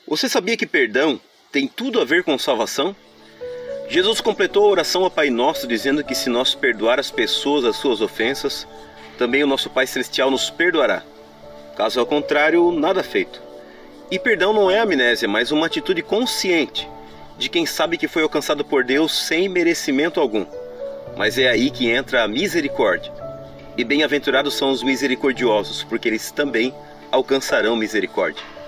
Você sabia que perdão tem tudo a ver com salvação? Jesus completou a oração ao Pai Nosso dizendo que se nós perdoar as pessoas as suas ofensas, também o nosso Pai Celestial nos perdoará. Caso ao contrário, nada feito. E perdão não é amnésia, mas uma atitude consciente de quem sabe que foi alcançado por Deus sem merecimento algum. Mas é aí que entra a misericórdia. E bem-aventurados são os misericordiosos, porque eles também alcançarão misericórdia.